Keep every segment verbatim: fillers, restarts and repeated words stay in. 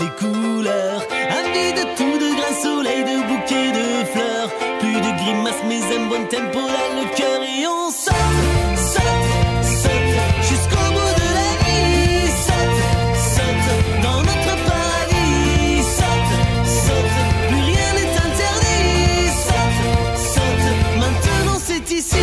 les couleurs. Envie de tout, de grains de soleil, de bouquets de fleurs. Plus de grimaces mais un bon tempo dans le cœur. Et on saute, saute, saute jusqu'au bout de la vie. Saute, saute dans notre paradis. Saute, saute, plus rien n'est interdit. Saute, saute, maintenant c'est ici.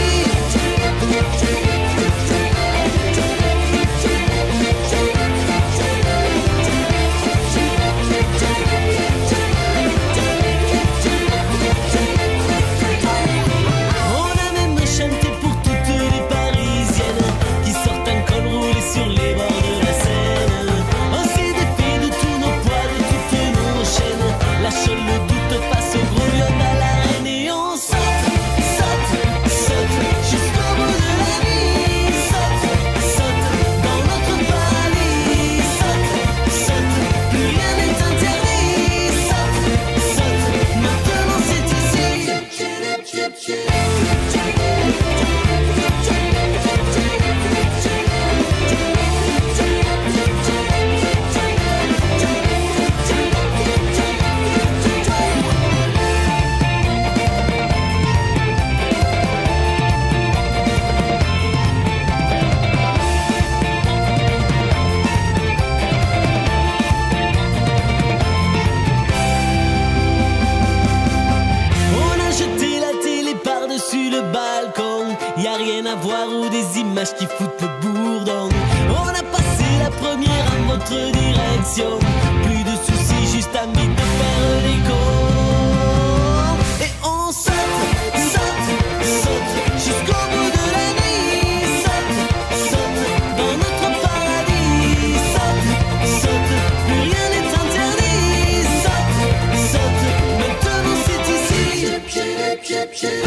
Qui foutent le bourdon. On a passé la première en votre direction. Plus de soucis, juste envie de faire l'écho. Et on saute, saute, saute jusqu'au bout de la nuit. Saute, saute dans notre paradis. Saute, saute, plus rien n'est interdit. Saute, saute, maintenant c'est ici. Chip, chip, chip, chip.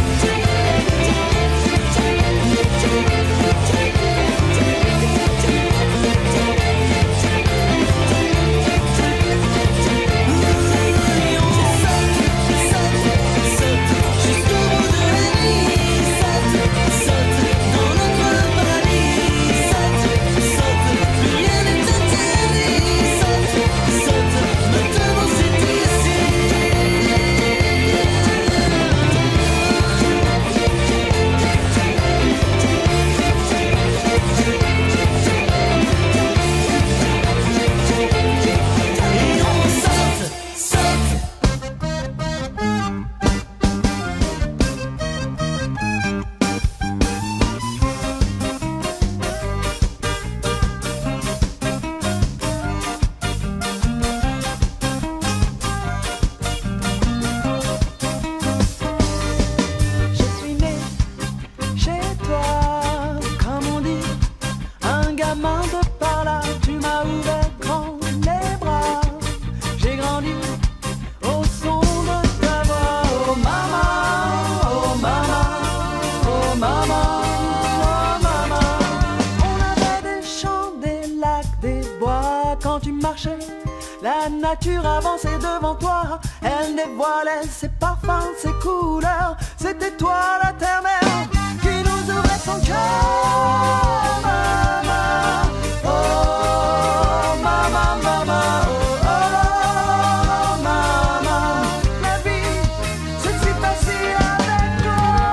La nature avançait devant toi, elle dévoilait ses parfums, ses couleurs. C'était toi la terre-mère qui nous ouvrait son cœur. Maman, oh maman, maman, oh, oh maman. La vie, c'est si facile avec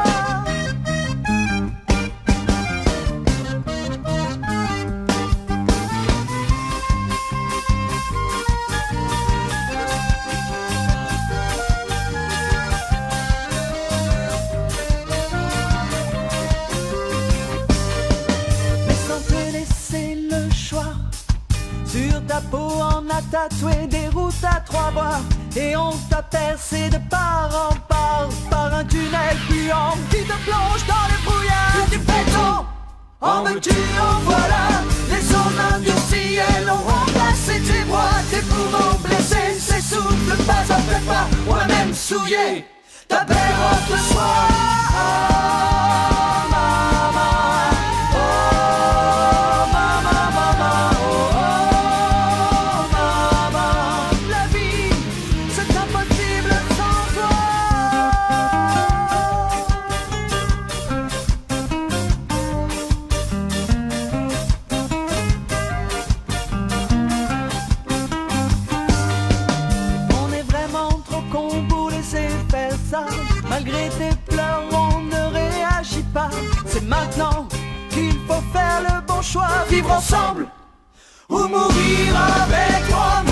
ta peau, on a tatoué des routes à trois voies et on t'a percé de part en part par un tunnel puant qui te plonge dans le brouillard du béton. En veux-tu, en voilà, les ondes industrielles ont remplacé tes voix, tes poumons blessés s'essoufflent pas après pas, moi-même souillé, ta belle robe de soie. C'est maintenant qu'il faut faire le bon choix. Vivre ensemble ou mourir avec toi.